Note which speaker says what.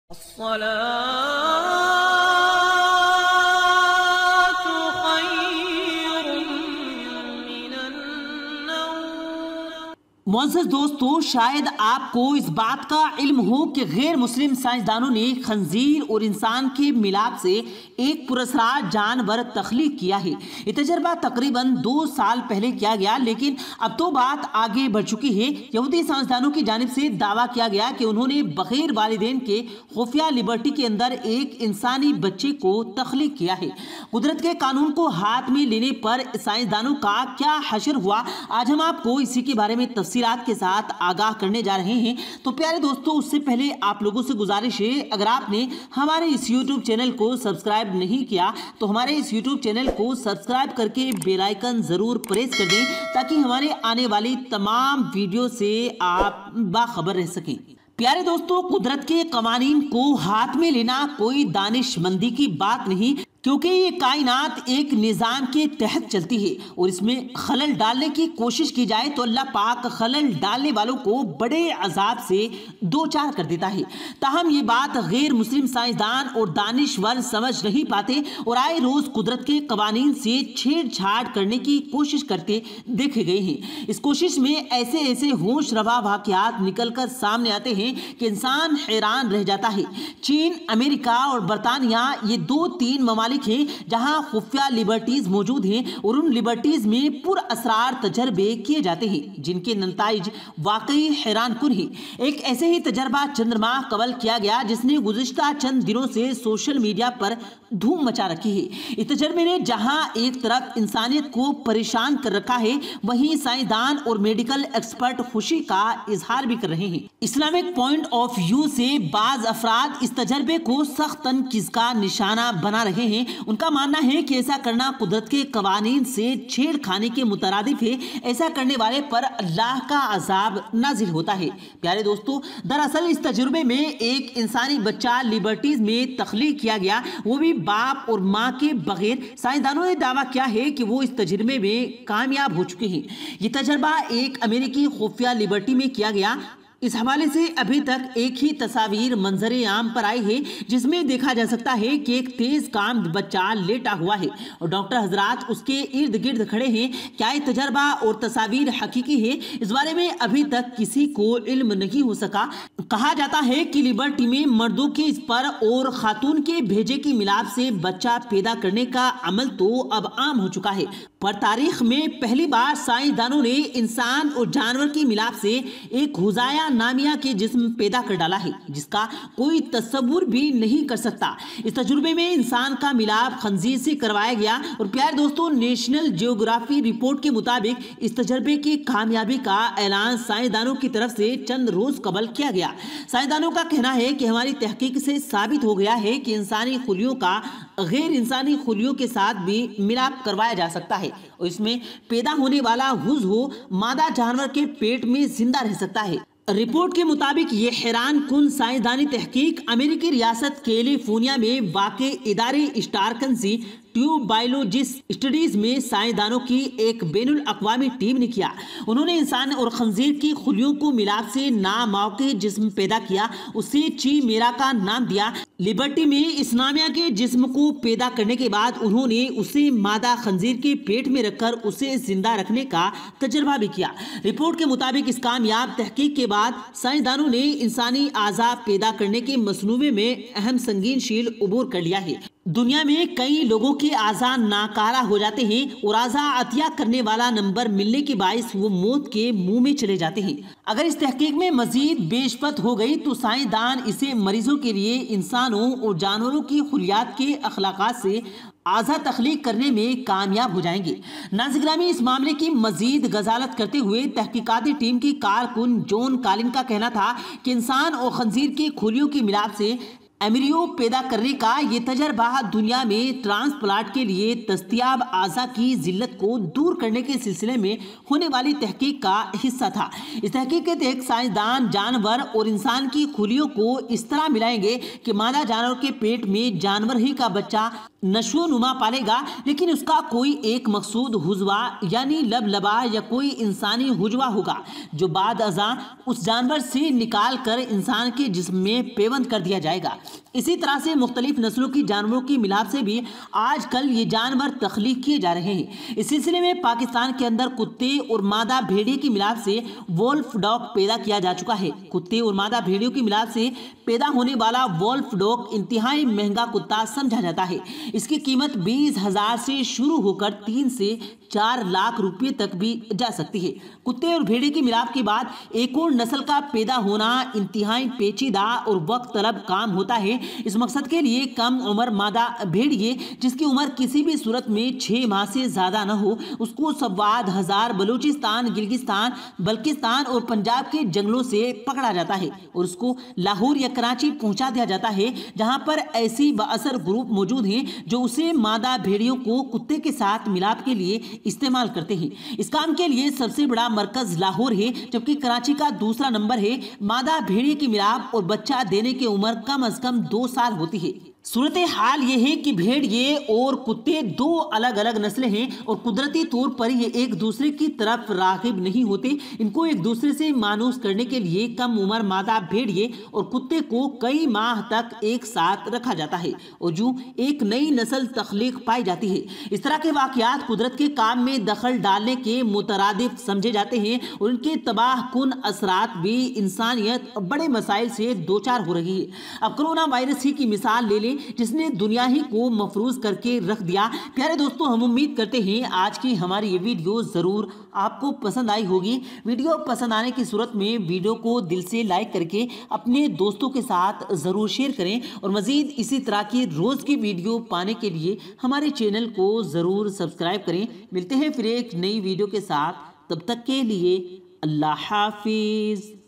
Speaker 1: الصلاة خير من النوم۔
Speaker 2: معزز دوستو، شاید آپ کو اس بات کا علم ہو کہ غیر مسلم سائنسدانوں نے خنزیر اور انسان کے ملاپ سے ایک پراسرار جانور تخلیق کیا ہے۔ یہ تجربہ تقریباً 2 سال پہلے کیا گیا، لیکن اب تو بات آگے بڑھ چکی ہے۔ یہودی سائنسدانوں کی جانب سے دعویٰ کیا گیا کہ انہوں نے بغیر والدین کے خفیہ لیبرٹی کے اندر ایک انسانی بچے کو تخلیق کیا ہے۔ قدرت کے قانون کو ہاتھ میں لینے پر سائنسدانوں کا کیا حشر ہوا، آج ہم آپ کو اسی کے بارے میں تفصیلات کے ساتھ آگاہ کرنے جا رہے ہیں۔ تو پیارے دوستو، اس سے پہلے آپ لوگوں سے گزارش ہے، اگر آپ نے ہمارے اس یوٹیوب چینل کو سبسکرائب نہیں کیا تو ہمارے اس یوٹیوب چینل کو سبسکرائب کر کے بیل آئیکن ضرور پریس کر دیں تاکہ ہمارے آنے والی تمام ویڈیو سے آپ باخبر رہ سکیں۔ پیارے دوستو، قدرت کے قوانین کو ہاتھ میں لینا کوئی دانش مندی کی بات نہیں، کیونکہ یہ کائنات ایک نظام کے تحت چلتی ہے اور اس میں خلل ڈالنے کی کوشش کی جائے تو اللہ پاک خلل ڈالنے والوں کو بڑے عذاب سے دوچار کر دیتا ہے۔ تاہم یہ بات غیر مسلم سائنسدان اور دانشور سمجھ نہیں پاتے اور آئے روز قدرت کے قوانین سے چھیڑ چھاڑ کرنے کی کوشش کرتے دیکھے گئے ہیں۔ اس کوشش میں ایسے ہوش روا واقعات نکل کر سامنے آتے ہیں کہ انسان حیران رہ جاتا ہے۔ چین، امریکہ اور برطانیہ یہ 2-3 ممالک ہیں جہاں خفیہ لیبرٹیز موجود ہیں اور ان لیبرٹیز میں پر اسرار تجربے کیے جاتے ہیں جن کے نتائج واقعی حیران کن ہیں۔ ایک ایسے ہی تجربہ چند ماہ قبل کیا گیا جس نے گزشتہ چند دنوں سے سوشل میڈیا پر دھوم مچا رکھی ہے۔ اس تجربے نے جہاں ایک طرف انسانیت کو پریشان کر رکھا ہے، وہیں سائنسدان اور میڈیکل ایکسپرٹ خوشی کا اظہار بھی کر رہے ہیں۔ اسلامک پوائنٹ آف ویو سے بعض افراد اس تجربے کو سخت تنقید کا نشانہ بنا رہے ہیں۔ ان کا ماننا ہے کہ ایسا کرنا قدرت کے قوانین سے چھیڑ کھانے کے مترادف ہے، ایسا کرنے والے پر اللہ کا عذاب نازل ہوتا ہے۔ پیارے دوستو، دراصل اس تجربے میں ایک انسانی بچہ لیبرٹیز میں تخلیق کیا گیا، وہ بھی باپ اور ماں کے بغیر۔ سائنسدانوں نے دعویٰ کیا ہے کہ وہ اس تجربے میں کامیاب ہو چکے ہیں۔ یہ تجربہ ایک امریکی خفیہ لیبرٹی میں کیا گیا۔ اس حوالے سے ابھی تک ایک ہی تصاویر منظر عام پر آئی ہے جس میں دیکھا جا سکتا ہے کہ ایک تیز کام بچہ لیٹا ہوا ہے اور ڈاکٹر حضرات اس کے ارد گرد کھڑے ہیں۔ کیا یہ تجربہ اور تصاویر حقیقی ہے، اس بارے میں ابھی تک کسی کو علم نہیں ہو سکا۔ کہا جاتا ہے کہ لیبرٹی میں مردوں کے اسپر اور خاتون کے بھیجے کی ملاپ سے بچہ پیدا کرنے کا عمل تو اب عام ہو چکا ہے، پر تاریخ میں پہلی بار سائنسدانوں نے انسان اور جانور کی ملاپ سے ایک ہوزایا نامیہ کے جسم پیدا کر ڈالا ہے جس کا کوئی تصور بھی نہیں کر سکتا۔ اس تجربے میں انسان کا ملاپ خنزیر سے کروایا گیا اور پیارے دوستو، نیشنل جیوگرافی رپورٹ کے مطابق اس تجربے کی کامیابی کا اعلان سائنسدانوں کی طرف سے چند روز قبل کیا گیا۔ سائنسدانوں کا کہنا ہے کہ ہماری تحقیق سے ثابت ہو گیا ہے کہ انسانی خلیوں کا غیر انسانی خلیوں کے ساتھ بھی ملاپ کروایا جا سکتا ہے اور اس میں پیدا ہونے والا حضو مادہ جانور کے پیٹ میں زندہ رہ سکتا ہے۔ رپورٹ کے مطابق یہ حیران کن سائنسدانی تحقیق امریکی ریاست کیلیفورنیا میں واقع ادارے اسٹارکنسی ٹیوب بائیولوجسٹ اسٹڈیز میں سائنسدانوں کی ایک بین الاقوامی ٹیم نے کیا۔ انہوں نے انسان اور خنزیر کی خلیوں کو ملاپ سے ناموقع جسم پیدا کیا، اسے چی میرا کا نام دیا۔ لیبرٹی میں اس نامیہ کے جسم کو پیدا کرنے کے بعد انہوں نے اسے مادہ خنزیر کے پیٹ میں رکھ کر اسے زندہ رکھنے کا تجربہ بھی کیا۔ رپورٹ کے مطابق اس کامیاب تحقیق کے بعد سائنسدانوں نے انسانی اعضاء پیدا کرنے کے منصوبے میں اہم سنگین شیل عبور کر لیا ہے۔ دنیا میں کئی لوگوں کے اعضاء ناکارہ ہو جاتے ہیں اور اعضاء عطیہ کرنے والا نمبر ملنے کے باعث وہ موت کے منہ میں چلے جاتے ہیں۔ اگر اس تحقیق میں مزید پیشرفت ہو گئی تو سائنسدان اسے مریضوں کے لیے انسانوں اور جانوروں کی خلیات کے اخلاقات سے اعضاء تخلیق کرنے میں کامیاب ہو جائیں گے۔ ناظرین گرامی، اس معاملے کی مزید وضاحت کرتے ہوئے تحقیقاتی ٹیم کی کارکن جون کالن کا کہنا تھا کہ انسان اور خنزیر کی خلیوں کی ملاپ سے ایمبریو پیدا کرنے کا یہ تجربہ دنیا میں ٹرانسپلانٹ کے لیے دستیاب اعضاء کی ذلت کو دور کرنے کے سلسلے میں ہونے والی تحقیق کا حصہ تھا۔ اس تحقیق کے تحت سائنسدان جانور اور انسان کی خلیوں کو اس طرح ملائیں گے کہ مادہ جانور کے پیٹ میں جانور ہی کا بچہ नशो नुमा पालेगा, लेकिन उसका कोई एक मकसूद हुजवा यानी लबलबा या कोई इंसानी हुजवा होगा जो बाद अज़ा उस जानवर से निकाल कर इंसान के जिस्म में पेवंद कर दिया जाएगा। इसी तरह से मुख्तलिफ नस्लों की जानवरों की मिलाप से भी आजकल ये जानवर तख्लीक किए जा रहे हैं। इस सिलसिले में पाकिस्तान के अंदर कुत्ते और मादा भेड़िए की मिलाप से वोल्फ डॉग पैदा किया जा चुका है। कुत्ते और मादा भेड़ियों की मिलाप से पैदा होने वाला वोल्फ डॉग इंतहाई महंगा कुत्ता समझा जाता है। इसकी कीमत 20,000 से शुरू होकर 3 से 4 लाख रुपए तक भी जा सकती है। कुत्ते और भेड़िए की मिलाप के बाद एक और नस्ल का पैदा होना इंतहाई पेचीदा और वक्त तलब काम होता है। इस मकसद के लिए कम उम्र मादा भेड़िए जिसकी उम्र किसी भी सूरत में 6 माह से ज्यादा न हो, उसको सवाद हजार बलूचिस्तान, गिलगिस्तान, बल्किस्तान और पंजाब के जंगलों से पकड़ा जाता है और उसको लाहौर या कराची पहुंचा दिया जाता है, जहां पर ऐसी बाअसर ग्रुप मौजूद हैं जो उसे मादा भेड़ियों को कुत्ते के साथ मिलाप के लिए इस्तेमाल करते हैं। इस काम के लिए सबसे बड़ा मरकज लाहौर है, जबकि कराची का दूसरा नंबर है। मादा भेड़िए की मिलाप और बच्चा देने की उम्र कम से कम 2 साल होती है। सूरत हाल ये है कि भेड़िए और कुत्ते 2 अलग अलग नस्लें हैं और कुदरती तौर पर ये एक दूसरे की तरफ राग़िब नहीं होते। इनको एक दूसरे से मानूस करने के लिए कम उम्र मादा भेड़िए और कुत्ते को कई माह तक एक साथ रखा जाता है और जो एक नई नस्ल तख्लीक पाई जाती है। इस तरह के वाक़यात कुदरत के काम में दखल डालने के मुतरादिफ समझे जाते हैं और उनके तबाह कुन असरात भी इंसानियत बड़े मसाइल से दो चार हो रही है। अब कोरोना वायरस ही की मिसाल ले लें जिसने दुनिया ही को मफरूज करके रख दिया। प्यारे दोस्तों, हम उम्मीद करते हैं आज की हमारी ये वीडियो ज़रूर आपको पसंद आई होगी। वीडियो पसंद आने की सूरत में वीडियो को दिल से लाइक करके अपने दोस्तों के साथ ज़रूर शेयर करें और मज़ीद इसी तरह की रोज़ की वीडियो पाने के लिए हमारे चैनल को ज़रूर सब्सक्राइब करें। मिलते हैं फिर एक नई वीडियो के साथ, तब तक के लिए अल्लाह हाफिज़।